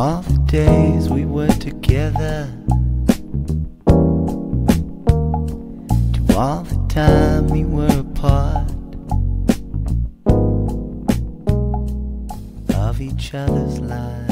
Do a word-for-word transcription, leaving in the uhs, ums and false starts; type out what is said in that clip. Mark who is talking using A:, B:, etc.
A: all the days we were together, to all the time we were apart of each other's lives.